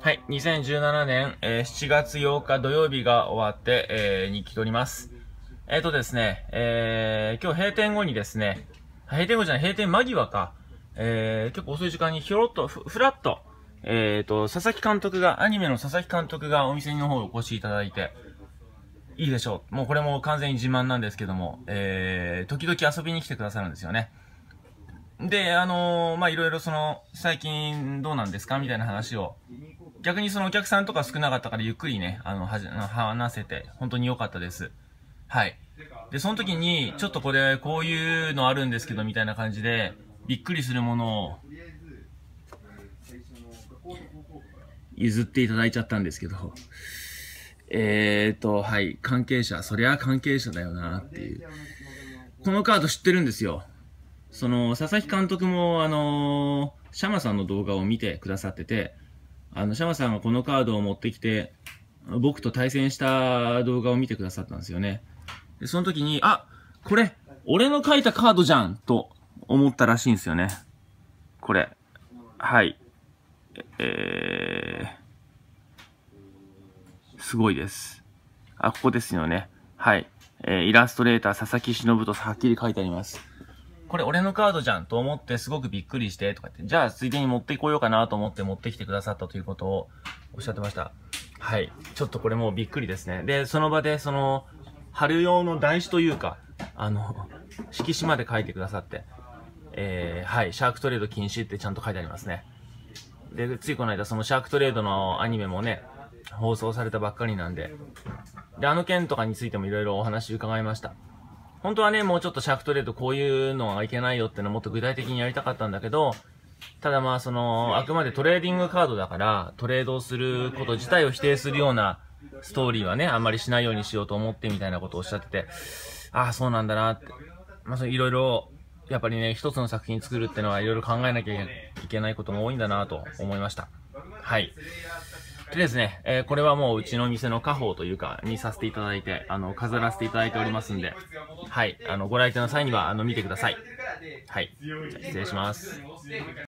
はい、2017年、7月8日土曜日が終わって、日記取ります。ですね、今日閉店後にですね、閉店後じゃない、閉店間際か、結構遅い時間にひょろっと、ふらっと、佐々木監督が、アニメの佐々木監督がお店の方にお越しいただいて、いいでしょう。もうこれも完全に自慢なんですけども、時々遊びに来てくださるんですよね。で、いろいろ最近どうなんですかみたいな話を、逆にそのお客さんとか少なかったからゆっくりね、話せて、本当に良かったです。はい。で、その時に、ちょっとこういうのあるんですけど、みたいな感じで、びっくりするものを、譲っていただいちゃったんですけど、はい、関係者、そりゃ関係者だよな、っていう。このカード知ってるんですよ。佐々木監督も、シャマさんの動画を見てくださってて、シャマさんがこのカードを持ってきて、僕と対戦した動画を見てくださったんですよね。で、その時に、あ、これ、俺の書いたカードじゃんと思ったらしいんですよね。これ。はい。すごいです。あ、ここですよね。はい。イラストレーター佐々木忍とはっきり書いてあります。これ俺のカードじゃんと思ってすごくびっくりしてとか言って、じゃあついでに持ってこようかなと思って持ってきてくださったということをおっしゃってました。はい。ちょっとこれもうびっくりですね。で、その場で春用の台紙というか、色紙まで書いてくださって、はい、シャークトレード禁止ってちゃんと書いてありますね。で、ついこの間そのシャークトレードのアニメもね、放送されたばっかりなんで、で、あの件とかについてもいろいろお話伺いました。本当はね、もうちょっとシャークトレードこういうのはいけないよってのもっと具体的にやりたかったんだけど、ただあくまでトレーディングカードだから、トレードをすること自体を否定するようなストーリーはね、あんまりしないようにしようと思ってみたいなことをおっしゃってて、ああ、そうなんだなって。いろいろ、やっぱりね、一つの作品作るってのはいろいろ考えなきゃいけないことも多いんだなと思いました。はい。でですね、これはもううちの店の家宝というか、にさせていただいて、飾らせていただいておりますんで、はい、ご来店の際には、見てください。はい。じゃあ失礼します。